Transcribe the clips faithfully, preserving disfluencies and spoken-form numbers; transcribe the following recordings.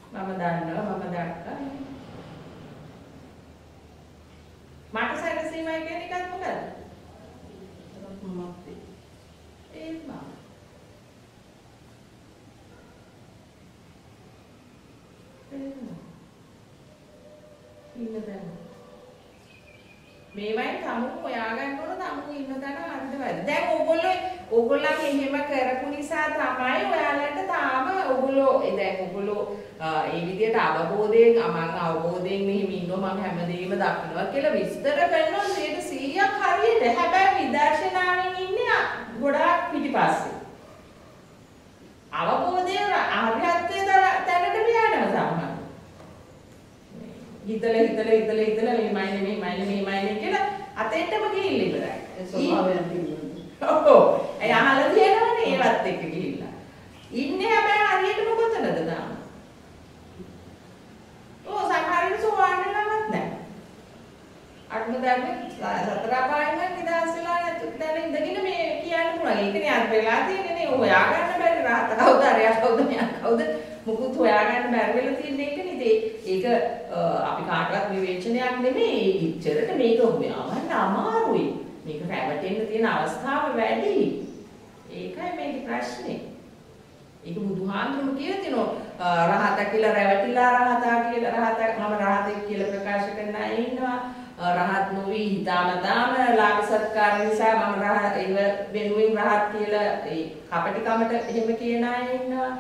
මම දන්නවා මම දැක්කා. මට සැනසීමයි කියන එකත් මොකද? මමත් ඒ මම. ඉන්න දැන්. මේවයි තමු හොයාගන්න ඕන තමු ඉන්න තැන හරිද වැරද්ද. දැන් ඕගොල්ලෝ ඕගොල්ලන්ගේ එහෙම කරපු නිසා තමයි ඔයාලට තාම ඕගොල්ලෝ දැන් ඕගොල්ලෝ ඒ විදිහට අවබෝධයෙන් මම අවබෝධයෙන් මෙහෙම ඉන්නවා මම හැමදේම දකින්නවා කියලා විස්තර කරනවා සීයට සීයක් හරියට. හැබැයි විදර්ශනාවෙන් ඉන්නේ ගොඩාක් පිටිපස්සේ. අවබෝධයෙන් ආර්යත්වයේ තැනට යනවා සමහර. හිතල හිතල හිතල හිතල මේමයි නෙමෙයි මේමයි කියලා අතෙන්ටම ගිහිල්ලා ඉවරයි. ඒ ස්වභාවයෙන් තියෙනවා. ඔව්. ඒ අහලා තියෙනවනේ ඒවත් එක්ක ගිහිල්ලා. ඉන්නේ හැබැයි හරියටම කොතනද තාම? ඔව් සමහරින් සෝවාන් වෙනවත් නැහැ. අටම ධර්මේ සතර පායෙන්ම නිදහස් වෙලා නැතු දැන් ඉඳගෙන මේ කියන්න පුළුවන්. ඒකනේ අර වෙලා තියෙන්නේ නේ. හොයා ගන්න බැරි රහත කවුද අරයා කවුද මෙයා කවුද මුකුත් හොයා ගන්න බැරි වෙලා තියෙන එකනේ. ඒක අපි කාටවත් විවේචනයක් නෙමෙයි. ඉච්චරට මේක හොයාගන්න අමාරුයි. මේක රැවටෙන්න තියෙන අවස්ථාව වැඩි. ඒකයි මේකේ ප්‍රශ්නේ. ඒක බුදුහාමුදුරුවෝ කියලා තිනෝ රහත කියලා රැවටිලා රහතා කියලා රහත මම රහතෙක් කියලා ප්‍රකාශ කරන අය ඉන්නවා. රහත් නොවි හිතාමතාම ලාභ සත්කාර නිසා මම රහත් ඒ වෙනුවෙන් රහත් කියලා ඒ කපටිකමට එහෙම කියන අය ඉන්නවා.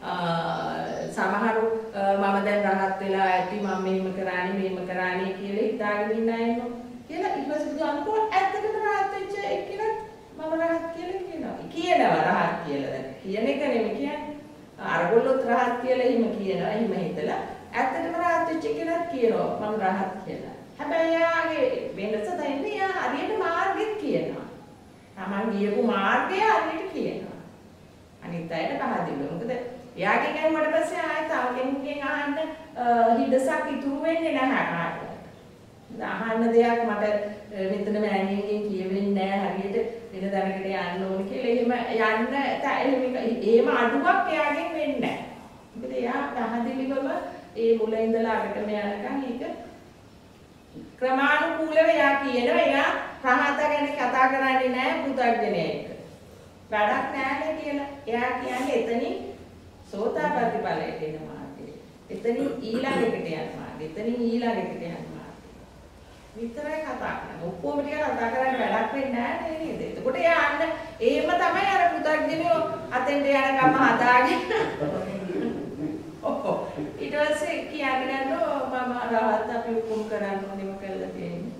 සමහරු මම දැන් රහත් වෙලා ඇති මම මෙහෙම කරානේ මෙහෙම කරානේ කියලා හිතාගෙන ඉන්න අය ඉන්නවා. කියලා ඊට පස්සේ බුදුහාමුදුරුවෝ ඇත්තටම රහත් වෙච්ච එක්කෙනෙක් මම රහත් කියලා කියනවා. කියනවා රහත් කියලා දැන්. කියන එක නෙමෙයි කියන්නේ. අරගොල්ලොත් රහත් කියලා එහෙම කියනවා. එහෙම හිතලා ඇත්තටම රහත් වෙච්ච කෙනෙක් කියනවා මම රහත් කියලා. හැබැයි යාගේ වෙනස තමයි යා හරියට මාර්ගෙත් කියනවා. Taman ගියපු මාර්ගය හරියට කියනවා. අනිත් අයට පැහැදිලිව. මොකද එයාගෙන් අහුවට පස්සේ ආයෙත් තව කෙනෙක්ගෙන් අහන්න හිඩසක් ඉතුරු වෙන්නේ නැහැ කාටවත්. අහන්න දෙයක් මට මෙතන මෑණියන්ගෙන් කියවෙන්නේ නැහැ හරියට වෙන දැනකට යන්න ඕනේ කියලා එහෙම යන්න එහෙම අඩුවක් එයාගෙන් වෙන්නේ නැහැ. මොකද එයා පැහැදිලිවම ඒ මුල ඉඳලා අගටම යනකම් ඒක ක්‍රමානුකූලව එයා කියනවා එයා රහත ගැන කතා කරන්නේ නැහැ පුතග්ජනයෙක්. වැඩක් නැහැ කියලා. එයා කියන්නේ එතනින් සෝතාපට්ටි ඵලයට එන මාර්ගය. එතනින් ඊළඟට යන මාර්ගය. එතනින් ඊළඟට යන මාර්ගය. විතරයි කතා කරන්නේ. ඔක්කොම ටික කතා කරන්නේ වැඩක් වෙන්නේ නැහැ නේද? එතකොට එයා අන්න එහෙම තමයි අර පුතග්ජනියෝ අතෙන්ට යනකම් හදාගෙන ඔව්. ඊට පස්සේ කියන්නේ නෝ මම රහත් අපි උකුම් කරන්න ඕනෙම කළා තියෙන්නේ.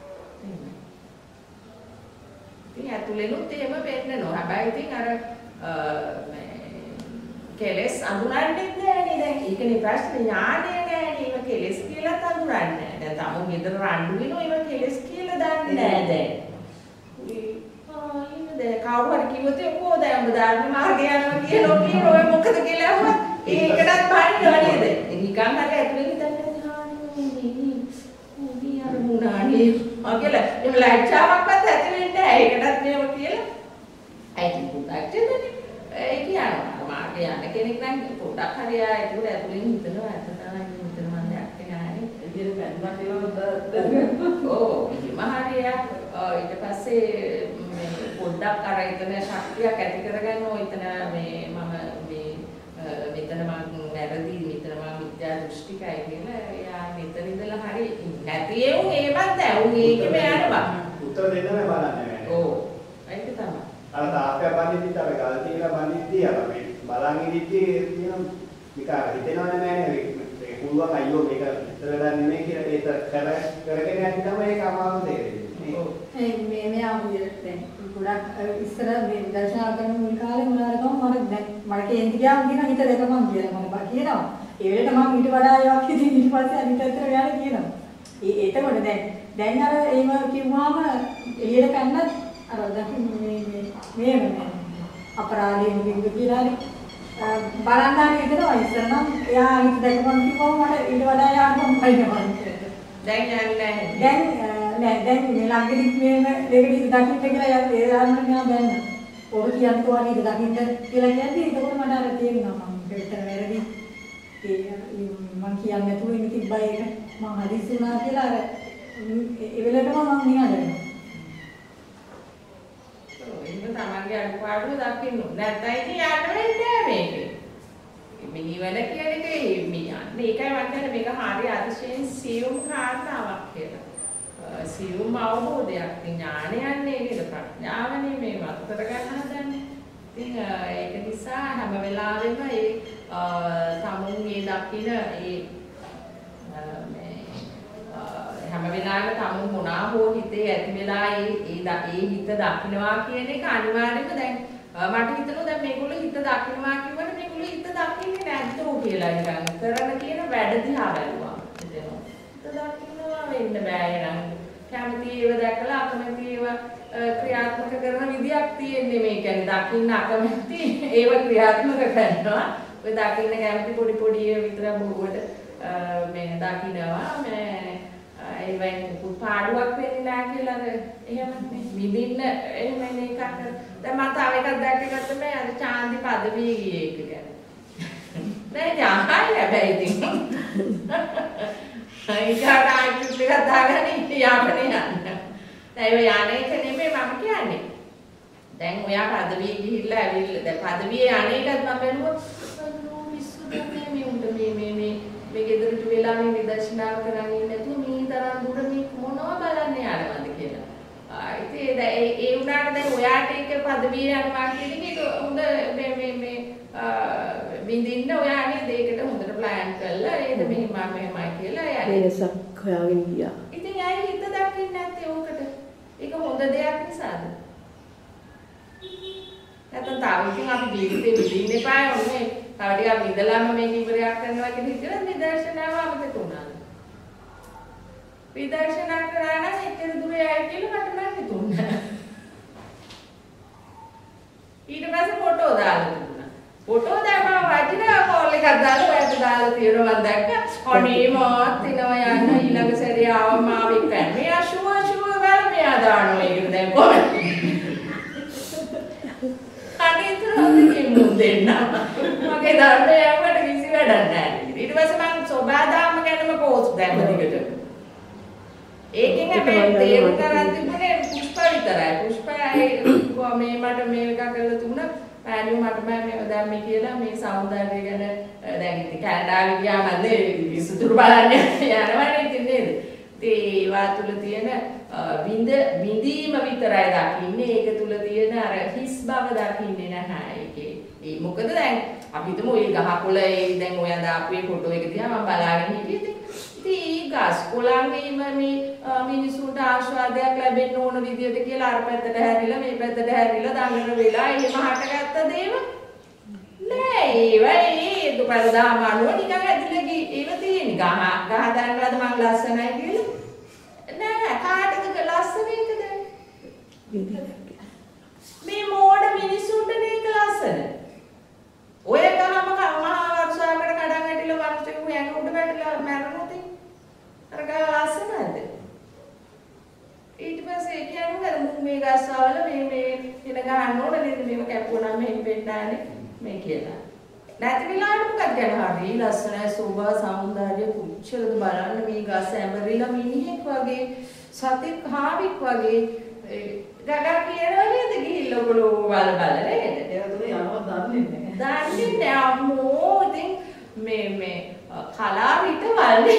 ඉතින් ඇතුළෙනුත් එහෙම වෙන්නනවා. හැබැයි ඉතින් අර කෙලස් අඳුරන්නේ නැහැ දැන්. ඒකනේ ප්‍රශ්නේ ඥානය නැහැ. ඒව කෙලස් කියලා අඳුරන්නේ නැහැ. දැන් තමු ගෙදර රණ්ඩු වෙනවා ඒව කෙලස් කියලා දන්නේ නැහැ දැන්. ආ ඉන්නේ කවුරු හරි කිව්වොත් ඔකෝ දැන් ඔබ ධර්ම මාර්ගය යනවා කියලා ඔකේ ඔය මොකද කියලා අහුවා. ඒකටත් බාන්නේ නේද? නිකන් හරි ඇතුලේ හිතන්නේ හානේ උදී අර මුණානේ. ආ කියලා එහෙම ලැජ්ජාවක්වත් ඇති වෙන්නේ නැහැ. ඒකටත් මේව කියලා. ඇයි පුතාට ඒ කියනවා මාගේ යන කෙනෙක් නම් පොඩක් හරි ආ ඒක උඩ ඇතුලෙන් හිතනවා ඇත්ත තමයි හිතන මන්දයක් නෑනේ ඉතින් බැලුවත් ඒවා ඔව් මහරියා ඊට පස්සේ මේ පොඩ්ඩක් අර එතන ශක්තියක් ඇති කරගන්නවා එතන මේ මම මේ මෙතන මම වැරදි මෙතන මම මිත්‍යා දෘෂ්ටිකයි කියලා එයා මෙතන ඉඳලා හරි නැති ඒ උන් ඒවත් නෑ උන් ඒකෙම යනවා උත්තර දෙන්න නෑ බලන්නේ ඔව් ඒක තමයි අර තාප්පය බඳිද්දිත් අර ගල් තියලා බඳිද්දී අර මේ බලන් ඉදිද්දී කියන විකාර හිතෙනවනේ නෑනේ ඒක පුළුවන් අයියෝ මේක විතර වැඩක් නෙමෙයි කියලා ඒක කර කරගෙන යන්න තමයි ඒක අමාරු දෙන්නේ. ඔව්. ඒ මේ මෙයා දැන් ගොඩක් ඉස්සර මේ දර්ශනා කරන මුල් කාලේ මුලාරකම මම දැන් මට කේන්ති ගියාම කියන හිත දෙකම කියලා මම බා කියනවා. ඒ වෙලේට මම ඊට වඩා ඒවා කිව්වා ඊට පස්සේ අනිත් අතට යන්න කියනවා. ඒ එතකොට දැන් දැන් අර ඒව කිව්වම එළියට පැන්නත් අර දැන් මේ මේ මේ අපරාධයෙන් විඳ කියලා බලන්න හරි හිතනවා ඉස්සර නම් එයා හිත දැකපන් කිව්වම මට ඊට වඩා යන්න බයිනවා. දැන් යන්නේ නැහැ. දැන් නෑ දැන් මේ ළඟදී මේ දෙකේ දකින්න කියලා ඒ ආරම්භ මෙයා බෑන. ඔබ කියන්නවා නේද දකින්න කියලා කියන්නේ ඒකෝට මට අර තේරෙනවා මම විතර වැරදි ඒ මම කියන්නේ නැතුව ඉන්න තිබ්බයි ඒක මම හදිස්සි වුණා කියලා අර ඒ වෙලේටම මම නිකන් යනවා. ඒක තමන්ගේ අඩුපාඩු දකින්න. නැත්නම් ඉතින් යන්න වෙන්නේ මේකේ. මිනිවල කියන එක මේ යන්නේ. ඒකයි මම කියන්නේ මේක හරිය අතිශයින් සියුම් කාරණාවක් කියලා. සියුම් අවබෝධයක් ඥානයන්නේ ඒකද ප්‍රඥාවනේ මේ වත්තර ගන්න හදන්නේ. ඉතින් ඒක නිසා හැම වෙලාවෙම ඒ තමුන් මේ දකින ඒ මේ හැම වෙලාවෙම තමුන් මොනවා හෝ හිතේ ඇති වෙලා ඒ ඒ හිත දකින්නවා කියන එක අනිවාර්යයෙන්ම දැන් මට හිතෙනවා දැන් මේගොල්ලෝ හිත දකින්නවා කියවනේ මේගොල්ලෝ හිත දකින්නේ නැද්දෝ කියලා නිකන් කරන කියන වැඩ දිහා බැලුවා. හිත දකින්නවා වෙන්න බෑ නං. කැමති ඒව දැකලා අකමැති ඒව ක්‍රියාත්මක කරන විදියක් තියෙන්නේ මේ කියන්නේ දකින්න අකමැති ඒව ක්‍රියාත්මක කරනවා. ඔය දකින්න කැමති පොඩි පොඩි ඒවා විතර බොරුවට මේ දකින්නවා මේ ඒවෙන් පාඩුවක් වෙන්නේ නැහැ කියලා අර එහෙම විඳින්න එහෙම එකක් දැන් මම තව එකක් දැක්කගත්ත මේ අර චාන්දි පදවිය ගියේ එක ගැන නෑ ජාහයි හැබැයි ඉතින් ඒකට ආයිත් එකක් දාගෙන යාපනේ යන්න දැන් ඔය යන්නේ එක නෙමෙයි මම කියන්නේ දැන් ඔයා පදවිය ගිහිල්ලා ඇවිල්ලා දැන් පදවියේ අනේකත් මම බැලුවා මිස්සු දෙන්නේ මේ උන්ට මේ මේ මේ මේ ගෙදරට වෙලා මේ විදර්ශනා කරගෙන ඉන්නේ නැතුව මේ තරම් දුර මේ මොනවා බලන්න යනවද කියලා. ආ ඉතින් ඒ ඒ උනාට දැන් ඔයාට ඒක පදවිය යනවා කියන එක හොඳ මේ මේ මේ විඳින්න ඔයාගේ දෙයකට හොඳට ප්ලෑන් කරලා ඒද මෙහෙම මෙහෙමයි කියලා යන්නේ. වෙනසක් හොයාගෙන ගියා. ඉතින් ඇයි හිත දකින්නේ නැත්තේ ඕකට? ඒක හොඳ දෙයක් නිසාද? නැත්නම් තාම ඉතින් අපි ජීවිතේ විඳින්න එපා ඔන්නේ. තව ටිකක් විඳලාම මේක ඉවරයක් කරනවා කියන හිතලා විදර්ශනාව අපිට උනාද? විදර්ශනා කරා නම් එච්චර දුර යයි කියලා මට නම් හිතුණා. ඊට පස්සේ ෆොටෝ දාලා දුන්නා. ෆොටෝ දාපුවා වටිනා කෝල් එකක් දාලා ඔයාට දාලා තියෙනවා මම දැක්කා. අනේ මාත් එනවා යන්න ඊළඟ සැරේ ආවම ආවෙක් නැහැ. මෙයා ෂුවර් ෂුවර් වල මෙයා දානවා ඒක දැන් කොහොමද? දෙන්න මගේ ධර්මය යවට කිසි වැඩක් නැහැ. ඊට පස්සේ මම සෝබාදාම ගැනම පෝස්ට් දැම්ම දිගට. ඒකෙන් හැබැයි තේරුම් ගන්න තිබුණේ පුෂ්ප විතරයි. පුෂ්පයි මේ මට මේක කරලා තුන පෑලියු මට මම මේක දැම්මේ කියලා මේ සෞන්දර්යය ගැන දැන් ඉතින් කැනඩාවේ ගියාම නේ විසුතුරු බලන්න යනවනේ ඉතින් නේද? ඒවා තුල තියෙන විඳ විඳීම විතරයි දකින්නේ. ඒක තුල තියෙන අර හිස් බව දකින්නේ නැහැ ඒකේ. ඒ මොකද දැන් අපි හිතමු ওই ගහකොළ ඒ දැන් ඔයා දාපු ඒ ෆොටෝ එක දිහා මම බලාගෙන හිටියේ. ඉතින් ඒ ගස් කොළන්ගේම මේ මිනිසුන්ට ආස්වාදයක් ලැබෙන්න ඕන විදියට කියලා අර පැත්තට හැරිලා මේ පැත්තට හැරිලා දඟලන වෙලා එහෙම හටගත්ත දේව නෑ ඒවා ඒ දුපරදාම අනුව නිකන් ඇදලා ගියේ ඒව තියෙන ගහ ගහ දන්නවද මං ලස්සනයි කියලා නෑ කාටද ලස්සන එකද මේ මෝඩ මිනිසුන්ට මේක ලස්සන ඔය ගහම මහා වර්ෂාවකට කඩන් ඇටිලා වර්ෂෙක යන උඩ වැටලා මැරුණොත් අර ගහ ලස්සනද ඊට පස්සේ කියන්නේ මුන් මේ ගස්සවල මේ මේ එන ගහන්න ඕන නේද මේක කැපුවා නම් මෙහෙම වෙන්නේ මේ කියලා නැති වෙලාවට මොකක්ද කරන්නේ හරි ලස්සනයි සෝභා සෞන්දර්ය කුච්චලද බලන්න මේ ගස් ඇඹරිලා මිනිහෙක් වගේ සතෙක් හාවික් වගේ ගගා කියනවා නේද ගිහිල්ලා ඔයගොල්ලෝ වල බල නේද ඒක තුනේ යනවා දන්නේ නැහැ දන්නේ නැහැ අම්මෝ ඉතින් මේ මේ කලාවිත වල්නේ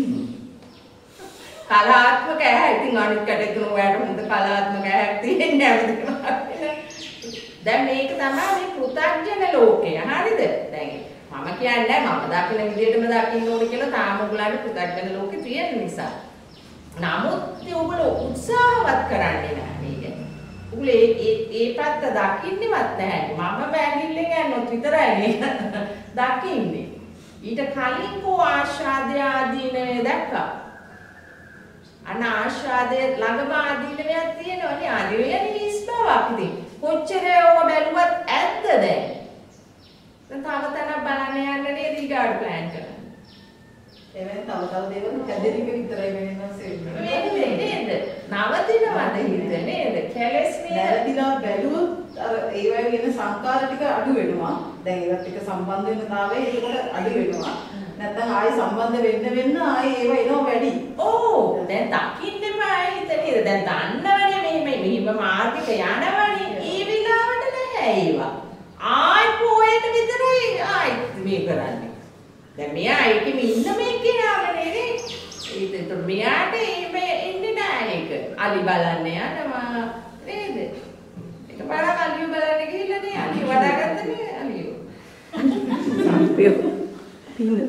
කලාත්මක ඇහැ ඉතින් අනිත් කටේ ඔයාලට හොඳ කලාත්මක ඇහැක් තියෙන්නේ නැහැ දැන් මේක තමයි මේ පෘථග්ජන ලෝකය හරිද දැන් මම කියන්නේ මම දකින විදිහටම දකින්න ඕනේ කියලා තාම ඔයගොල්ලන්ට පෘථග්ජන ලෝකේ තියෙන නිසා නමුත් ඔයගොල්ලෝ උත්සාහවත් කරන්නේ නැහැ මේක. ඔයගොල්ලෝ ඒ ඒ ඒ පැත්ත දකින්නවත් නැහැ. මම බැගිල්ලෙන් යනොත් විතරයි නේ දකින්නේ. ඊට කලින් කෝ ආශාදය ආදීනවේ දැක්කා. අන ආශාදය ළඟම ආදීනවයක් තියෙනවනේ. ආදීනවේ නිස්බාවක් ඉතින්. කොච්චර ඔය බැලුවත් ඇද්ද දැන්? දැන් තව තැනක් බලන්න යන්න නේද ඊගාඩ ප්ලෑන් කරන්නේ. එවෙන් තව තව දේවල් හැදෙන්න විතරයි වෙනස් වෙන්නේ. මේක නේද? නවතිනවද හිත නේද? කැලස් නේද? නැතිලා බැලුවොත් අර ඒ වගේ වෙන සංකාර ටික අඩු වෙනවා. දැන් ඒවත් ටික සම්බන්ධ වෙන තාවේ ඒකට අඩු වෙනවා. නැත්නම් ආයි සම්බන්ධ වෙන්න වෙන්න ආයි ඒව එනවා වැඩි. ඕ දැන් දකින්න එපා හිතේ. දැන් දන්නවනේ මේ මේ මෙහිම මාර්ගික යනවනේ. ඒ විලාවට නැහැ ඒවා. ආයි පොයට විතරයි ආයි මේ කරන්නේ. දැන් මෙයා ඒකෙම ඉන්න මේ කෙනාමනේ නේ. ඒත් මෙයාට මේ ඉන්නේ නැහැ ඒක. අලි බලන්න යනවා නේද? ඒක බලන්න අලිය බලන්න ගිහිල්ලා නේ අලිය වඩාගත්ත නේ අලිය. පින.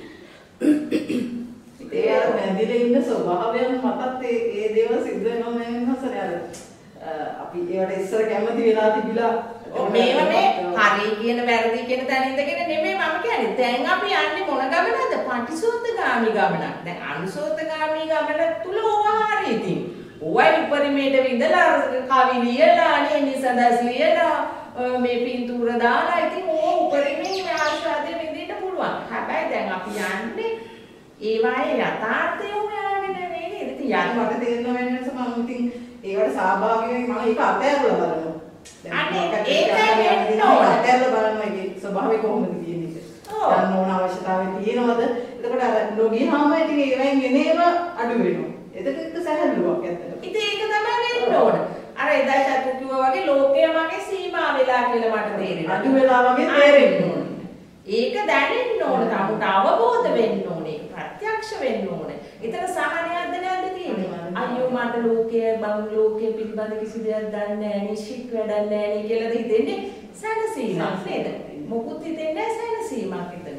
ඒ අර මැදිලා ඉන්න ස්වභාවයන් මතත් ඒ ඒ දේවල් සිද්ධ වෙනවා මම හසනේ අර අපි ඒවට ඉස්සර කැමති වෙලා තිබිලා මේව මේ හරි කියන වැරදි කියන තැන ඉඳගෙන නෙමෙයි මම කියන්නේ. දැන් අපි යන්නේ මොන ගමනද? පටිසෝතගාමි ගමනක්. දැන් අනුසෝතගාමි ගමන තුල ඕවා හරි ඉතින්. ඕවයි උපරිමයට විඳලා කවි ලියලා අනේ නිසඳස් ලියලා මේ පින්තූර දාලා ඉතින් ඕ උපරිමයෙන් ආශාදේ විඳින්න පුළුවන්. හැබැයි දැන් අපි යන්නේ ඒ වායේ යථාර්ථය හොයාගෙන නෙමෙයි නේද? ඉතින් යන්න මට තේරෙනවා වෙනස මම ඉතින් ඒවට සහභාගී වෙයි මම ඒක අතෑරලා බලනවා. අනේ ඒකයි වෙන්න ඕන. අතෑරලා බලනවා ඒකේ ස්වභාවය කොහොමද කියන එක. ගන්න ඕන අවශ්‍යතාවය තියෙනවද? එතකොට අර නොගියාම ඉතින් ඒවෙන් එනේම අඩු වෙනවා. එතකොට සැහැල්ලුවක් ඇත්තට. ඉතින් ඒක තමයි වෙන්න ඕන. අර එදා චතු කිව්වා වගේ ලෝකය මගේ සීමා වෙලා කියලා මට තේරෙනවා. අඩු වෙලා වගේ තේරෙන්න ඕන. ඒක දැනෙන්න ඕන. තමුට අවබෝධ වෙන්න ඕනේ. ප්‍රත්‍යක්ෂ වෙන්න ඕනේ. එතන සහනයක්ද නැද්ද තියෙන්නේ? අයියෝ මට ලෝකයේ බං ලෝකයේ පිළිබඳ කිසි දෙයක් දන්නේ නැහැ නේ, ශික් වැඩක් නැහැ නේ කියලාද හිතෙන්නේ? සැනසීමක් නේද? මොකුත් හිතෙන්නේ නැහැ සැනසීමක් එතන.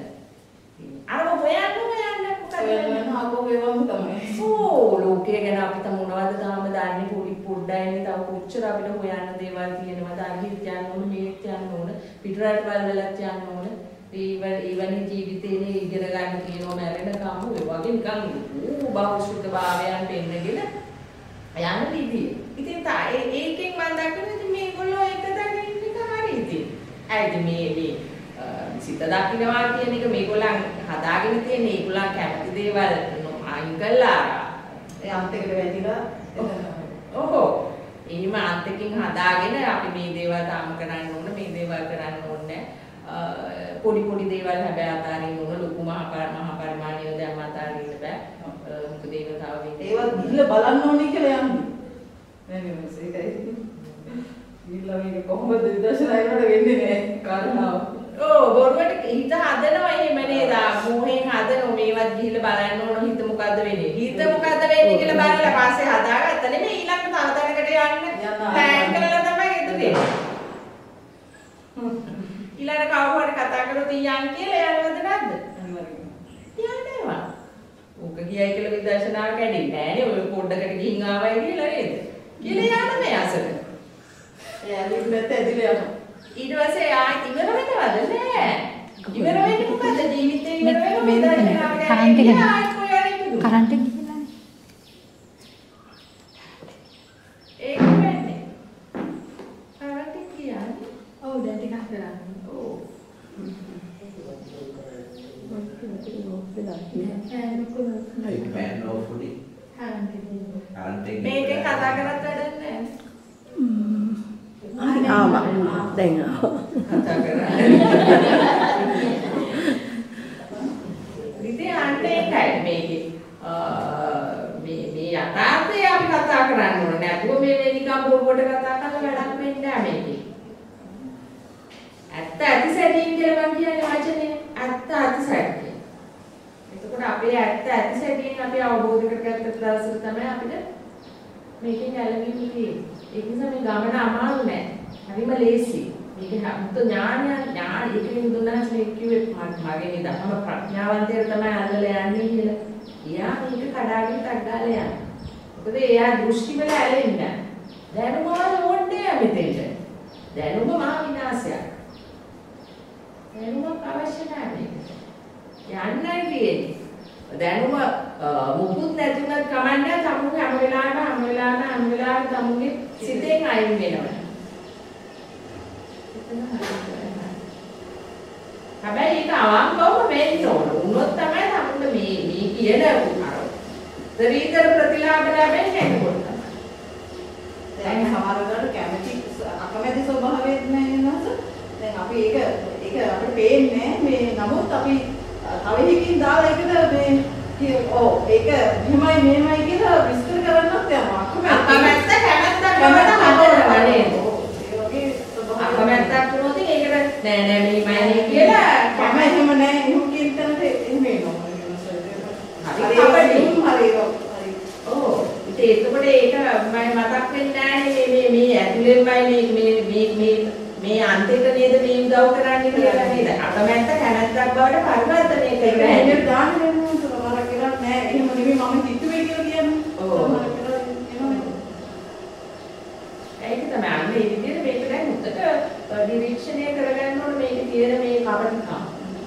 අර හොයන්න හොයන්න මොකද වෙන හකෝ වේවම තමයි. ඕ ලෝකය ගැන අපි තම මොනවද තාම දන්නේ පොඩි පොඩ්ඩයිනේ තව කොච්චර අපිට හොයන්න දේවල් තියෙනවද අහිත් යන්න ඕන මේත් යන්න ඕන පිටරට වලලත් යන්න ඕන ඊවන ඊවන ජීවිතේනේ ඉගෙන ගන්න තියෙනවා මැරෙනකම් ඔය වගේ නිකන් ඌ බහුශුද්ධ භාවයන් පෙන්නගෙන යන විදිය. ඉතින් තා ඒකෙන් මම දකිනවා ඉතින් මේගොල්ලෝ එක දකින්න එක හරි ඉතින්. ඇයිද මේ මේ සිත දකින්නවා කියන එක මේගොල්ලන් හදාගෙන තියෙන ඒගොල්ලන් කැමති දේවල් අයින් කළා ඒ අන්තිකට වැදිලා ඔහො එහෙම අන්තිකින් හදාගෙන අපි මේ දේවල් තාම කරන්න ඕන මේ දේවල් කරන්න ඕනේ පොඩි පොඩි දේවල් හැබැයි අතාරින්න ඕන ලොකු මහා මහා පරිමාණිය දැම්ම අතාරින්න බෑ මොකද ඒක තව වෙන්නේ ඒවත් ගිහිල්ලා බලන්න ඕනේ කියලා යන්නේ නෑ නේ මොකද ඒකයි ගිහිල්ලා මේක කොහොමද විදර්ශනා වලට වෙන්නේ නෑ කාරණාව ඕ බොරුවට හිත හදනවා එහෙම නේද මොහෙන් හදනවා මේවත් ගිහිල්ලා බලන්න ඕන හිත මොකද්ද වෙන්නේ හිත මොකද්ද වෙන්නේ කියලා බලලා පස්සේ හදාගත්ත නෙමෙයි ඊළඟ තව තැනකට යන්න ප්ලෑන් කරලා තමයි එදුනේ ඊළඟ කවුරු හරි කතා කරොත් යන් කියලා යනවද නැද්ද යන්නවා ඕක ගියයි කියලා විදර්ශනාව කැඩෙන්නේ නෑනේ ඔය පොඩ්ඩකට ගිහින් ආවයි කියලා නේද කියලා යන්න මේ අසල එයාලි නැත්te ඇදිලා යනවා ඊට පස්සේ ආයෙත් ඉවර වෙනවද නෑ ඉවර වෙන්නේ මොකද ජීවිතේ ඉවර වෙනවා මේ දර්ශනාව ගැන ආයෙත් කොහේ යන්නේ කරන්ට් එක ගිහලානේ ඒක වෙන්නේ කරන්ට් එක කියන්නේ ඔව් දැන් ටිකක් කරන්නේ ඔව් Man of foodie. මේකෙන් කතා කරත් වැඩක් නෑ ආවා දැන් කතා කරන්නේ ඉතින් අන්න ඒකයි මේකේ මේ මේ යථාර්ථය අපි කතා කරන්න ඕනේ නැතුව මේ නිකන් බොරුවට කතා කරලා වැඩක් වෙන්නේ නැහැ මේකේ ඇත්ත ඇති සැටියෙන් කියලා මම කියන්නේ වචනේ ඇත්ත ඇති සැටියෙන් එතකොට අපේ ඇත්ත ඇති සැටියෙන් අපි අවබෝධ කරගත්ත දවසට තමයි අපිට මේකෙන් ගැලවීම තියෙන්නේ ඒක නිසා මේ ගමන අමාරු නෑ. හරිම ලේසි. මේක හම්ත ඥානය ඥාන ඒකෙන් දුන්නාස්නේ කිව්වේ මගේ මේ ධර්ම ප්‍රඥාවන්තය තමයි අල්ලලා යන්නේ කියලා. එයා මේක කඩාගෙන ටක් ගාලා යනවා. මොකද එයා දෘෂ්ටි වල ඇලෙන්නේ නෑ. දැනුම වල ඕනේ මෙතෙන්ට. දැනුම මහා විනාශයක්. දැනුම අවශ්‍ය නැහැ මේකට. යන්නයි තියෙන්නේ. දැනුම මුකුත් නැතුණත් කමන්නේ තමුගේ හැම වෙලාවෙම හැම වෙලාවෙම හැම වෙලාවෙම තමුගේ සිතෙන් අයින් වෙනවා. හැබැයි ඒක අවංකවම වෙන්න ඕන. උනොත් තමයි තමුන්ට මේ මේ කියන අර උත්තරීතර ප්‍රතිලාභ ලැබෙන්නේ එතකොට තමයි. දැන් සමහර වෙලාවට කැමැති අකමැති ස්වභාවයක් නැහැ නේද? දැන් අපි ඒක ඒක අපිට පේන්නේ මේ නමුත් අපි අවහිකින් දාලා ඒකද මේ ඔව් ඒක මෙහෙමයි මෙහෙමයි කියලා විස්තර කරන්නත් යනවා. අකමැත්ත කැමැත්ත කැමැත්ත හදනවා නේද? ඒ වගේ අකමැත්තක් වුණොත් ඒකට නෑ නෑ මෙහෙමයි කියලා කම එහෙම නෑ එහෙම කියන තැනට එහෙම එනවා. හරි කපඩි හරි හරි. ඔව්. ඉතින් එතකොට ඒක මම මතක් වෙන්නේ නෑනේ මේ මේ ඇතුලෙන්මයි මේ මේ මේ මේ අන්තිමට නේද මේ උදව් කරන්නේ කියලා නේද? අකමැත්ත කැමැත්තක් බවට පරිවර්තනය කරලා එහෙම දාන්න වෙනවා මම කියලා නෑ එහෙම නෙමෙයි මම හිතුවේ කියලා කියන්නේ. ඔව්. ඒක තමයි අන්න ඒ විදිහට මේක දැන් උත්තර නිරීක්ෂණය කරගන්න ඕනේ මේකේ තියෙන මේ කපටිකම්.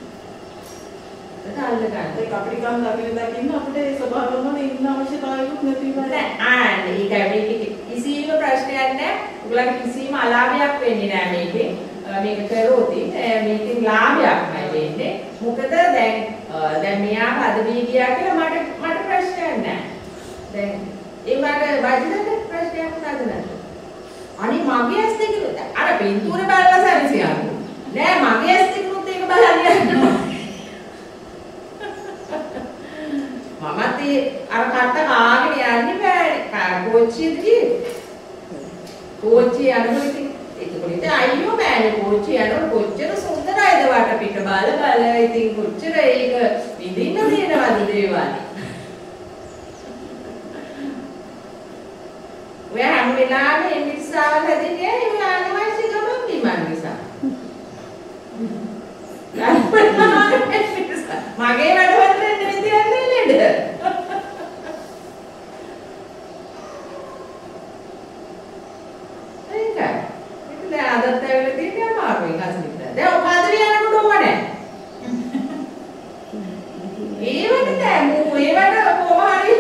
ඒක අල්ල ගන්න. ඒ කපටිකම් දකින්න දකින්න අපිට ඒ ස්වභාවවම ඉන්න අවශ්‍යතාවයකුත් නැති වෙනවා. නෑ ආ ඒකයි මේකේ කිසිම ප්‍රශ්නයක් නෑ. ඔයගලට කිසිම අලාභයක් වෙන්නේ නෑ මේකේ. මේක කරොත් මේකෙන් ලාභයක්මයි වෙන්නේ. මොකද දැන් දැන් මෙයා පදවි ගියා කියලා මට මට ප්‍රශ්නයක් නෑ. දැන් ඒ වගේ වයිද්‍යකට ප්‍රශ්නයක් නැද්ද? අනේ මගේ ඇස් දෙකේ අර පින්තූරේ බලලා සැරසියන්නේ. නෑ මගේ ඇස් දෙකෙනුත් ඒක බලන්න යනවා. මමත් ඒ අර කට කාගෙන යන්නේ බෑනේ. කෝච්චියේදී කෝච්චිය යනකොට ඉතින් ඒකකොට ඉතින් අයියෝ බෑනේ කෝච්චිය යනකොට කොච්චර සුන්දරයිද වටපිට බල බල ඉතින් කොච්චර ඒක විඳින්න තියෙනවද දේවල්. ඔය හැම වෙලාවෙම එනිසාවල් හැදෙන්නේ ඒ අනවශ්‍ය ගමන් බිමන් නිසා. මගේ වැඩවලට නෙමෙයි තියන්නේ නේද? ඒකයි. ඒක දැන් අදත් ඇවිල්ලා තියෙන්නේ අමාරුයි කස්නිට. දැන් ඔය පදවිය යනකොට ඕනේ. ඒ වගේ දැන් මූ ඒ වැඩ කොහොම හරි.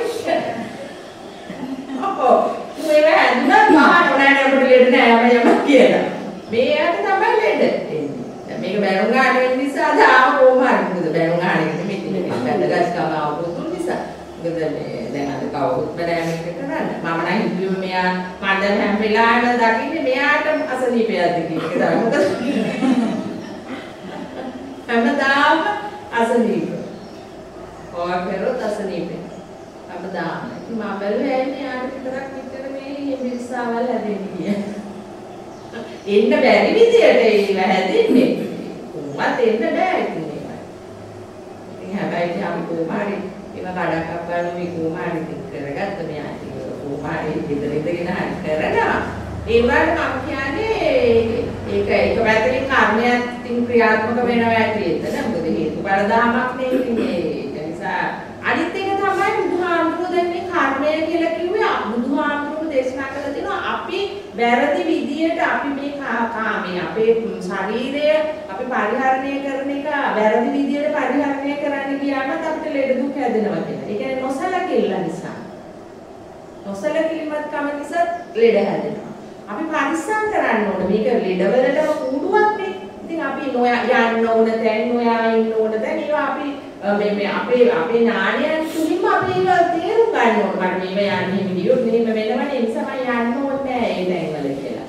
ඔව්. මූ ඒ වැඩ හඳුනන මහා නෑ අපිට ලෙඩ නෑ යම යම කියලා. මේ යට තමයි ලෙඩ එන්නේ. දැන් මේක බැලුම් ගන්න වෙන නිසා දාම කොහොම හරි මොකද බැලුම් ගන්න එක මෙතන මෙතන වැදගත්කම අවබෝධ නිසා. මොකද මේ දැන් අද කවුරුත් බැලෑම එක කරන්නේ. මම නම් හිතුවේ මෙයා මම දැන් හැම වෙලාවෙම දකින්නේ මෙයාට අසනීපයක්ද කියන එක තමයි. මොකද හැමදාම අසනීප. කොහොමද අසනීපේ? හැමදාම. මම බැලුවේ ඇයි මෙයාට විතරක් විතර මේ මිනිස්සාවල් හැදෙන්නේ. එන්න බැරි විදියට ඒව හැදෙන්නේ. කොහොමද එන්න බෑ ඉතින් ඒවා. ඉතින් හැබැයි අපි කොහොමද ඒව කඩක් අප්පන්න මේ කොහොමද ඉතින් කරගත්ත මෙයා ඉතින් කොහොමද ඉතින් ඉඳගෙන හරි කරනවා. ඒ වගේම මම කියන්නේ ඒක ඒක පැත්තකින් කර්මයක් ඉතින් ක්‍රියාත්මක වෙනවා ඇති එතන. මොකද හේතුඵල ධමයක් නේ ඉතින් ඒක නිසා අනිත් එක තමයි බුදුහාමුදුරුවෝ දැන් මේ කර්මය කියලා කිව්වේ බුදුහාමුදුරුවෝ දේශනා කළා තියෙනවා අපි වැරදි විදියට අපි මේ කාමයේ අපේ ශරීරය අපි පරිහරණය කරන එක වැරදි විදියට පරිහරණය කරන්න ගියාම අපිට ලෙඩ දුක් හැදෙනවා කියලා. ඒ කියන්නේ නොසලකිල්ල නිසා. නොසලකිලිමත් කම නිසා ලෙඩ හැදෙනවා. අපි පරිස්සම් කරන්න ඕනේ. මේක ලෙඩවලටම කූඩුවක් නේ. ඉතින් අපි නොයා යන්න ඕන තැන් නොයා ඉන්න ඕන තැන් ඒවා අපි මේ මේ අපේ අපේ ඥානයන් තුලින්ම අපි ඒක තේරුම් ගන්න ඕනේ. මට මේව යන්නේ විදියොත් මෙහෙම වෙනවනේ ඒ නිසා මම යන්න ඕනේ නෑ ඒ තැන්වල කියලා.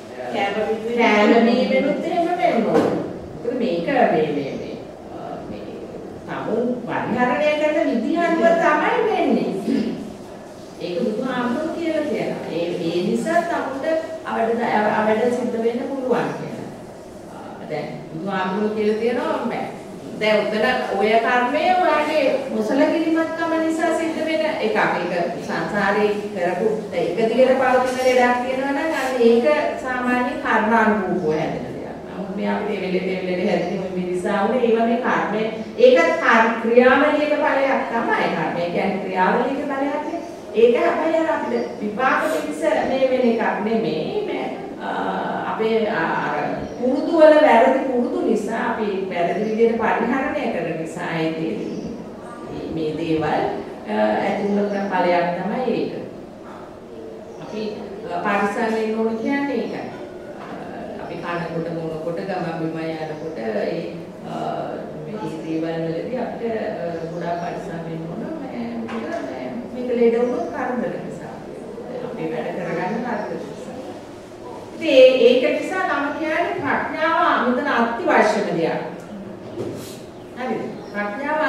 කෑම බීමෙනුත් එහෙම වෙන්න ඕනේ. මොකද මේක මේ මේ මේ මේ තමු පරිහරණය කරන විදිය අනුව තමයි වෙන්නේ. ඒක බුදුහාමුදුරුවෝ කියලා කියනවා. ඒ ඒ නිසා තමුන්ට අවඩ අවඩ සිද්ධ වෙන්න පුළුවන් කියලා. දැන් බුදුහාමුදුරුවෝ කියලා තියෙනවා දැන් උතන ඔය කර්මය ඔයාගේ මොසලකිලිමත්කම නිසා සිද්ධ වෙන එකක්. ඒක සංසාරේ කරපු එක දිගට පවතින ලෙඩක් කියනවා නම් අන්න ඒක සාමාන්‍ය කර්මානුරූපව හැදෙන දෙයක්. නමුත් මේ අපිට වෙලෙ වෙලෙ හැදෙන ඔය මිනිසාවනේ ඒ වගේ කර්මය ඒකත් ක්‍රියාවලියක ඵලයක් තමයි. කර්මය කියන්නේ ක්‍රියාවලියක ඵලයක්. ඒක හැබැයි අර අපිට විපාක පිටස මේ වෙන එකක් නෙමෙයි. මේ අපේ අර පුරුදු වල වැරදි පුරුදු නිසා අපි වැරදි විදිහට පරිහරණය කරන නිසා ඒ මේ දේවල් ඇතුළත කරන ඵලයක් තමයි ඒක. අපි පරිසම් වෙන්න ඕන කියන්නේ ඒකයි. අපි කනකොට මොනකොට ගම බිම යනකොට ඒ මේ දේවල් වලදී අපිට ගොඩාක් පරිසම් වෙන්න ඕන. මේක ලෙඩ වුණොත් කරදර නිසා. අපි වැඩ කරගන්න කරදර නිසා. ඉතින් ඒක නිසා නම් කියන්නේ ප්‍රඥාව මෙතන අත්‍යවශ්‍යම දෙයක්. හරිද? ප්‍රඥාව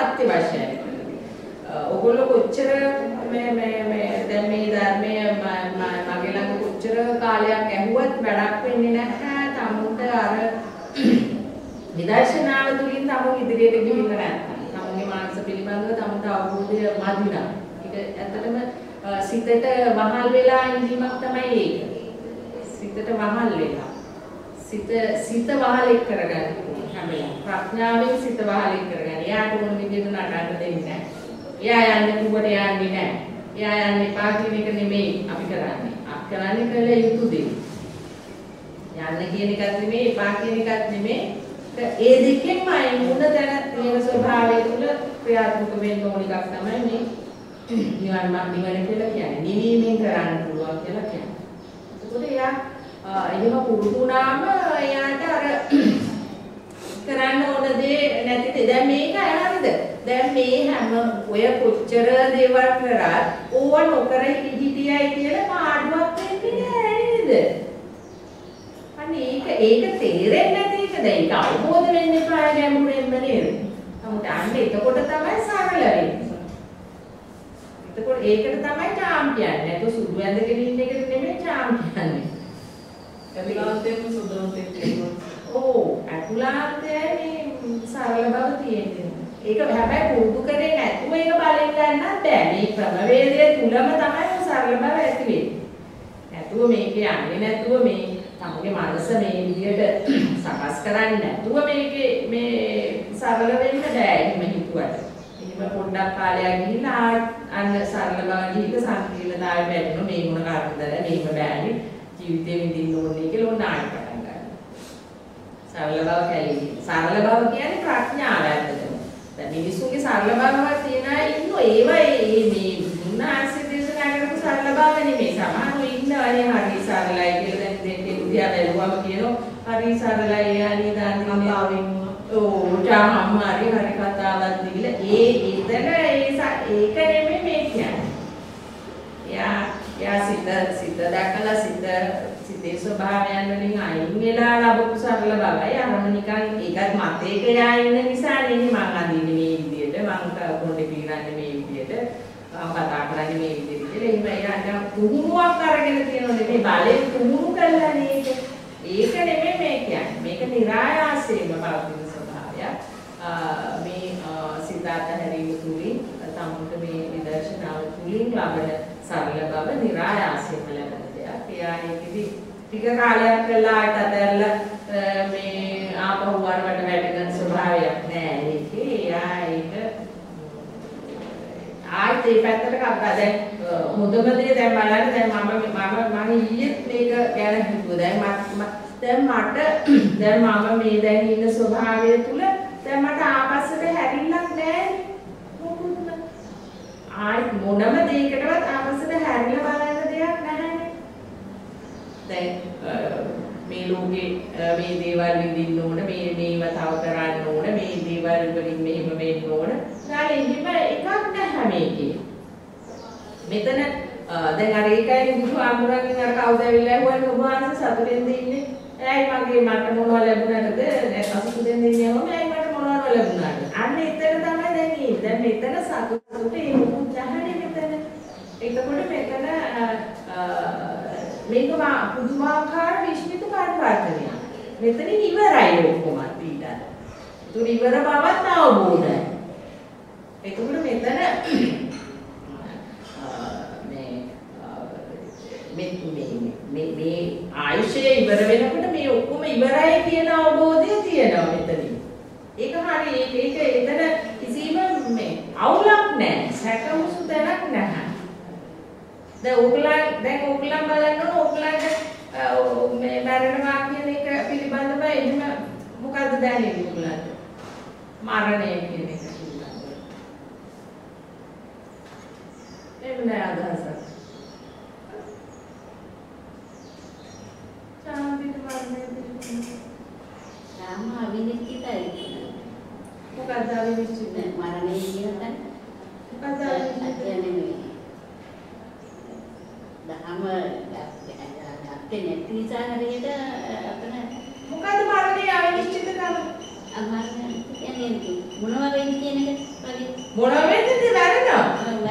ඕගොල්ලෝ කොච්චර මේ මේ මේ දැන් මේ ධර්මයේ මගේ ළඟ කොච්චර කාලයක් ඇහුවත් වැඩක් වෙන්නේ නැහැ. තමුන්ට අර විදර්ශනාව තුලින් තමුන් ඉදිරියට ගිහින් නැත්නම් තමුන්ගේ මානස පිළිබඳව තමුන්ට අවබෝධය මදිනා. ඒක ඇත්තටම සිතට වහල් වෙලා ඉඳීමක් තමයි ඒක. සිතට වහල් වෙලා. සිත සිත වහලෙක් කරගන්න හැබැයි ප්‍රඥාවෙන් සිත වහලෙක් කරගන්න. එයාට ඕන විදිහට නටන්න දෙන්නේ නැහැ. එයා යන්නේ කුඹට යන්නේ නැහැ. එයා යන්නේ පාටින එක නෙමෙයි අපි කරන්නේ. අපි කරන්නේ කළ යුතු දේ. යන්න කියන එකත් නෙමෙයි, පා කියන එකත් නෙමෙයි. ඒ දෙකෙන්ම අයින් වුණ තැන තියෙන ස්වභාවය තුළ ක්‍රියාත්මක වෙන්න ඕන එකක් තමයි මේ නිවන නිවන කියලා කියන්නේ. නිවීමෙන් කරන්න පුළුවන් කියලා කියන්නේ. ඒකෝට එයා එහෙම පුරුදු වුණාම එයාට අර කරන්න ඕන දේ නැතිද? දැන් මේක හරිද? දැන් මේ හැම ඔය කොච්චර දේවල් කරත් ඕව නොකර හිටියයි කියලා පාඩුවක් වෙන්නේ නැහැ නේද? අනේ ඒක ඒක තේරෙන්නේ නැති එක දැන් ඒක අවබෝධ වෙන්න එපා ගැඹුරෙන්ම නේද? නමුත් අන්න එතකොට තමයි සරල වෙන්නේ. එතකොට ඒකට තමයි චාම් කියන්නේ. ඒක සුදු ඇඳගෙන ඉන්න එකට නෙමෙයි චාම් කියන්නේ. අතුලාන්තයෙන් සුදුන්තයෙන් කියනවා. ඕ අතුලාන්තයේ මේ සරල බව තියෙන්නේ. ඒක හැබැයි පුරුදු කරේ නැතුව ඒක බලෙන් ගන්නත් බෑ. මේ ක්‍රමවේදය තුලම තමයි සරල බව ඇති වෙන්නේ. නැතුව මේක යන්නේ නැතුව මේ තමගේ මනස මේ විදියට සකස් කරන්නේ නැතුව මේකේ මේ සරල වෙන්න බෑ. එහෙම හිතුවට. එහෙම පොඩ්ඩක් කාලයක් ගිහිල්ලා අන්න සරල බව ගිහිල්ලා සංකීර්ණතාවය වැටෙනවා. මේ මොන කාර්යද මේක බෑනේ. ජීවිතේ විඳින්න ඕනේ කියලා ඕන ආයෙ පටන් ගන්නවා. සරල බව කැලේ. සරල බව කියන්නේ ප්‍රඥාව ඇත්තටම. දැන් මිනිසුන්ගේ සරල බවවත් තියන අය ඉන්නෝ ඒවා ඒ මේ උන්වහන්සේ දේශනා කරපු සරල බව නෙමෙයි. සමහරව ඉන්නවනේ හරි සරලයි කියලා දැන් දෙන්නේ උදියා බැලුවම කියනවා හරි සරලයි යානි දාන්නේ කතාවෙන් ඕ ජාම හරි හරි කතාවක් දීලා ඒ එතන ඒ ඒක නෙමෙයි මේ කියන්නේ. යා යා සිත සිත දැකලා සිත සිතේ ස්වභාවයන් වලින් අයින් වෙලා ලැබපු සරල බවයි අරම නිකන් ඒකත් මතේක යා ඉන්න නිසා නෙමෙයි මං අඳින්නේ මේ විදියට මං පොඩි පීරන්නේ මේ විදියට මම කතා කරන්නේ මේ විදියට කියලා එහෙම යා පුහුණුවක් අරගෙන තියෙනවා නෙමෙයි බලෙන් පුහුණු කරලා නේද ඒක නෙමෙයි මේ කියන්නේ මේක નિરાයාසයෙන්ම පවතින ස්වභාවයක් මේ සිතාත හැරීම තුලින් තමුන්ට මේ විදර්ශනාව තුලින් ලබන සරල බව નિરાයාසයෙන්ම ලැබෙන දෙයක්. එයා ඒකෙදි ටික කාලයක් කළාට අතහැරලා මේ ආපහු වරවට වැටෙන ස්වභාවයක් නෑ ඒකේ. එයා ඒක ආයෙත් ඒ පැත්තට කප්පා දැන් හොඳම දේ දැන් බලන්න දැන් මම මම මම ඊයේත් මේක ගැන හිතුවා. දැන් මම දැන් මට දැන් මම මේ දැන් ඉන්න ස්වභාවය තුල දැන් මට ආපස්සට හැරිල්ලක් නෑ. ආයි මොනම දෙයකටවත් ආපස්සට හැරිලා බලන්න දෙයක් නැහැනේ. දැන් මේ ලෝකේ මේ දේවල් විඳින්න ඕන, මේ මේව තව කරන්න ඕන, මේ දේවල් වලින් මෙහෙම වෙන්න ඕන. ඊළඟ එහෙම එකක් නැහැ මේකේ. මෙතන දැන් අර ඒකයි බුදු ආමරගෙන් අර කවුද ඇවිල්ලා හුවන්නේ ඔබ වහන්සේ සතුටෙන්ද ඉන්නේ? ඇයි මගේ මට මොනවද ලැබුණාද? දැන් සතුටෙන්ද ඉන්නේ ඔම ඇයි මට මොනවද ලැබුණාද? අන්න එතන තමයි දැන් ඉන්නේ. දැන් මෙතන සතුට ඒ මොකද යහනේ මෙතන. එතකොට මෙතන මේක පුදුමාකාර විශ්මිත පරිවර්තනයක්. මෙතනින් ඉවරයි ඔක්කොම ඊට. ඒක ඉවර බවක් අවබෝධයි. එතකොට මෙතන මේ මේ මේ ආයුෂය ඉවර වෙනකොට මේ ඔක්කොම ඉවරයි කියන අවබෝධය තියෙනවා මෙතනින්. ඒක හරි ඒක ඒක එතන කිසිම මේ අවුලක් නැහැ. සැකමුසු තැනක් නැහැ. දැන් ඕගලන් දැන් ඕගලන් බලන්න ඕගලන්ට මේ මරණවා කියන එක පිළිබඳව එහෙම මොකද්ද දැනෙන්නේ ඕගලන්ට? මරණය කියන එක පිළිබඳව. එහෙම නෑ අදහසක්. සාමිත මරණය පිළිබඳව. සාම අවිනිශ්චිතයි. මොකද්ද අවිනිශ්චිත? මරණය කියන තැන. මොකද්ද අවිනිශ්චිත? දහම අපේ නැති නිසා හරියට අපන මොකද්ද මරණය අවිනිශ්චිතකම? අමාරු කියන්නේ මොනවා වෙන්නේ කියන එක වගේ මොනවා වෙන්නද වැරෙනවා?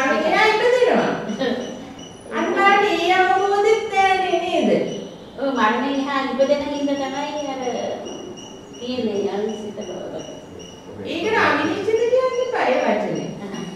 මරණය ඉපදෙනවා. අනිවාර්යයෙන් ඒ අවබෝධෙත් නැහැ නේද? ඔය මරණය හා ඉපදෙන හින්දා තමයි අර තියෙන්නේ අනිසිත බව. ඒක අවිනිශ්චිත කියන්නේ බය වචනේ.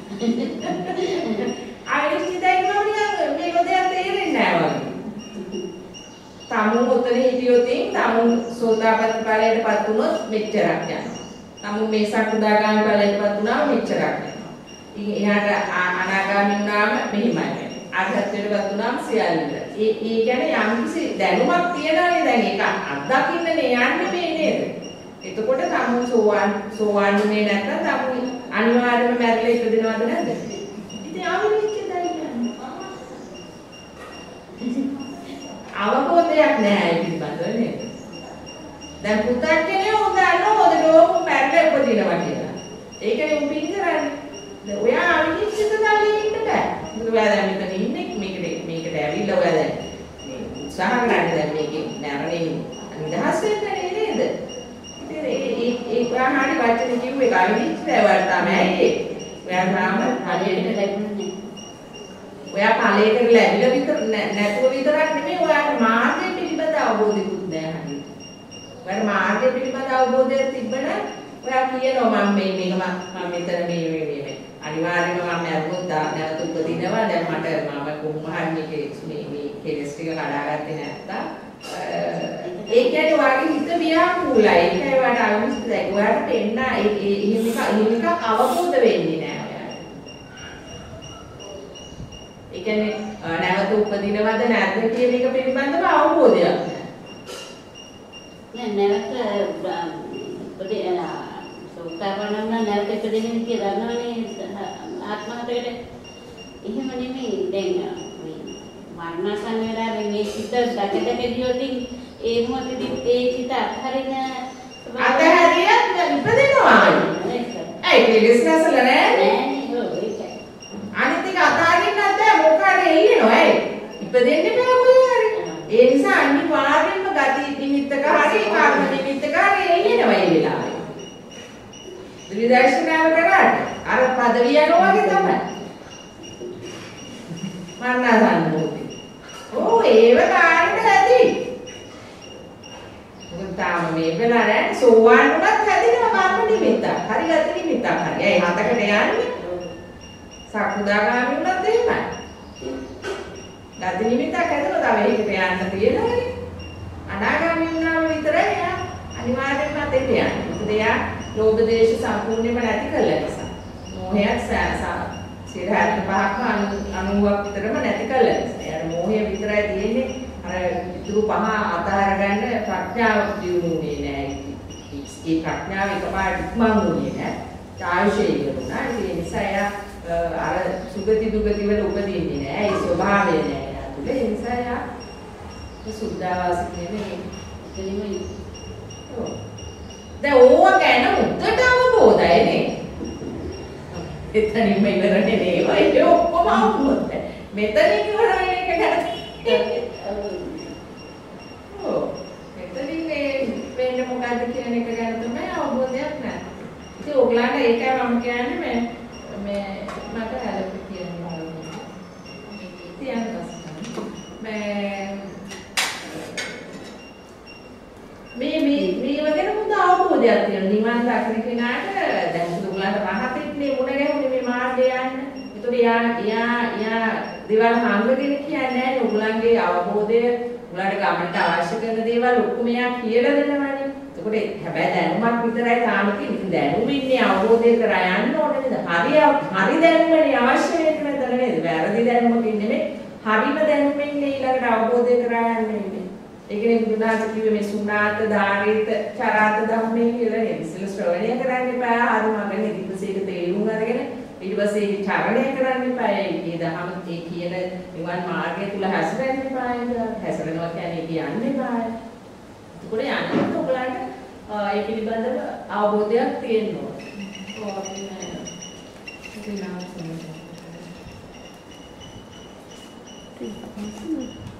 අවිනිශ්චිතයි කියන්නේ මේක දෙයක් තේරෙන්නේ නැහැ වගේ. තමු උතන හිටියොත් තමු සෝතාපට්ටි ඵලයටපත් වුණොත් මෙච්චරක් යනවා. තමු මේ සක්‍දාගාමී ඵලයටපත් වුණාම මෙච්චරක් යනවා. එහාට අනාගාමී වුණාම මෙහිමයි. අරහත්ත්වයටපත් වුණාම සියල්ල. ඒ ඒ කියන්නේ යම්කිසි දැනුමක් තියනවානේ දැන් ඒක අත්දකින්නනේ යන්නේ මේ නේද? එතකොට තමු සෝවාන් සෝවාන්ුනේ නැත්නම් තමු අනිවාර්යයෙන්ම මැරෙලා ඉපදිනවද නැද්ද? ඉතින් අවිනිශ්චිතයි කියන්නේ. අවබෝධයක් නැහැ ඒ පිළිබඳව නේද? දැන් පුතක්කනේ උදානෝ උදේ මැරෙලා ඉපදිනවා කියලා. ඒකනේ උඹින් කරන්නේ. ඔයා අවිනිශ්චිත තලයේ ඉන්න බෑ. මොකද ඔයා දැන් මෙතන ඉන්නේ මේකට මේකට ඇවිල්ලා ඔයා දැන් මේ උත්සාහ කරන්නේ දැන් මේකේ මැරෙන්නේ නිදහස් වෙන්න නේද? ඉතින් ඒ ඒ ඒ ප්‍රාහාරි වචන කිව්වේ අවිනිශ්චිතය වට තමයි. ඔයා තාම හරියට ලැබුණේ. ඔයා ඵලයකට ලැබිලා විතර නැතුව විතරක් නෙමෙයි ඔයාට මාර්ගය පිළිබඳ අවබෝධයකුත් නැහැ හරියට. ඔයාට මාර්ගය පිළිබඳ අවබෝධයක් තිබ්බනම් ඔයා කියනවා මම මේ මේක මම මෙතන මේ මේ මේ අනිවාර්යයෙන්ම මම අරමුත් නැවත උපදිනවා දැන් මට මම කොහොම හරි මේක මේ මේ කෙලස් ටික කඩාගත්තේ නැත්තම් ඒ කියන්නේ ඔයාගේ හිත ව්‍යාකූලයි ඒකයි ඔයාට අවිනිශ්චිතයි ඔයාට පෙන්න ඒ එහෙම එක එහෙම එක අවබෝධ වෙන්නේ නැහැ ඔයාට ඒ කියන්නේ නැවත උපදිනවද නැද්ද කියන එක පිළිබඳව අවබෝධයක් නැහැ නැවත පොඩි සෝතාපන්නම නැවත ඉපදෙන්නේ කියලා දන්නවනේ ආත්මහතයට එහෙම නෙමෙයි දැන් මේ මරණසන්න වෙලාවේ මේ සිත දැකදැකදියොතින් ඒ මොහොතේදී ඒ සිත අත්හරින අතහැරියත් ඉපදෙනවා ඒ කෙලෙස් නැසල නෑ අනිත් එක අතහරින්න නැත්නම් මොකද එල්ලෙනවා ඒ ඉපදෙන්න බෑ කොහේ හරි ඒ නිසා අනිවාර්යෙන්ම ගති නිමිත්තක හරි කර්ම නිමිත්තක හරි එල්ලෙනවා ඒ වෙලාවේ විදර්ශනාව කරාට අර පදවිය යනවා වගේ තමයි. මරණසන්න මොකද? ඕ ඒව කාණ්ඩ ඇති. මොකද තාම මේ වෙලාවේ සෝවාන් උනත් හැදිනවා කර්ම නිමිත්ත. හරි ගති නිමිත්තක් හරි. ඒ හතකට යන්නේ. සක්‍දාගාමී උනත් එහෙමයි. ගති නිමිත්තක් හැදෙනවා තව ඒකට යන්න තියෙනවානේ. අනාගාමී වුණාම විතරයි යා අනිවාර්යෙන්ම අතෙන් යන්නේ. මොකද යා ලෝභ දේශ සම්පූර්ණයෙන්ම නැති කළා නිසා. මෝහයත් සිරහත් පහක්ම අනුවක් විතරම නැති කළා නිසා. යාර මෝහය විතරයි තියෙන්නේ. අර ඉතුරු පහ අතහර ගන්න ප්‍රඥාව දියුණුනේ නෑ. ඒ ප්‍රඥාව එකපාරට ඉක්මවුනේ නෑ. ආයුෂය ඉවරුණා. ඒ නිසා යා අර සුගති දුගති වල උපදින්නේ නෑ. ඒ ස්වභාවය නෑ යා තුල. ඒ නිසා යා සුද්ධාවාසික නෙමෙයි. එතනම ඔව්. දැන් ඕවා ගැන උද්දට අවබෝධයි නේ. එතනින්ම ඉවරනේ නේද? ඒක ඔක්කොම අවබෝධ. මෙතනින් ඉවර වෙන එක ගැන. ඔව්. මෙතනින් මේ වෙන්නේ මොකද්ද කියන එක ගැන තමයි අවබෝධයක් නැහැ. ඉතින් ඔයගලන්ට ඒකයි මම කියන්නේ මේ මේ මට හැලපු කියනවා. තියන්න මේ මේ මේ මේ වගේ හොඳ අවබෝධයක් තියෙනවා නිවන් දකින්න කෙනාට දැන් ඔයගලන්ට රහතෙක්නේ මුණ ගැහුනේ මේ මාර්ගය යන්න. ඒතකොට යා යා යා දේවල් හංගගෙන කියන්නේ නැහැ ඔයගලන්ගේ අවබෝධය ඔයගලන්ට ගමන්ට අවශ්‍ය කරන දේවල් ඔක්කොම යා කියලා දෙනවානේ. ඒතකොට හැබැයි දැනුමක් විතරයි තාම තියෙන්නේ. දැනුම ඉන්නේ අවබෝධය කරා යන්න ඕනේ නේද? හරි හරි දැනුමනේ අවශ්‍ය වෙන්නේ මෙතන නේද? වැරදි දැනුමකින් නෙමෙයි හරිම දැනුමෙන් ඊළඟට අවබෝධය කරා යන්නේ. ඒකනේ බුදුනාථ කිව්වේ මේ සුණාත ධාරිත චරාත ධම්මේ කියලා නේද? ඉස්සෙල්ල ශ්‍රවණය කරන්න එපා. ආරමගෙන ඊට පස්සේ ඒක තේරුම් අරගෙන ඊට පස්සේ ඒක චරණය කරන්න එපා. ඒ දහම ඒ කියන නිවන් මාර්ගය තුල හැසිරෙන්න එපා. හැසිරෙනවා කියන්නේ කියන්න එපා. ඒකෝට යන්නේ ඔයගලන්ට ඒ පිළිබඳව අවබෝධයක් තියෙන්න ඕනේ. ඔව් අපි නෑ. ඒක නාමයෙන්.